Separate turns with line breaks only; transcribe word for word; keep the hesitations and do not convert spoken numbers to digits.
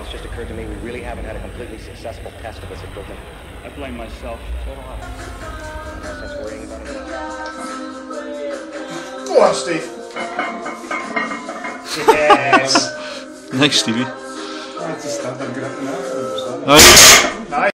it's just occurred to me we really haven't had a completely successful test of this equipment.
I blame myself. So do I.
No sense worrying about it.
Go on, Steve.
Yes.
Thanks, Stevie.
That's a standard grip now.
Right.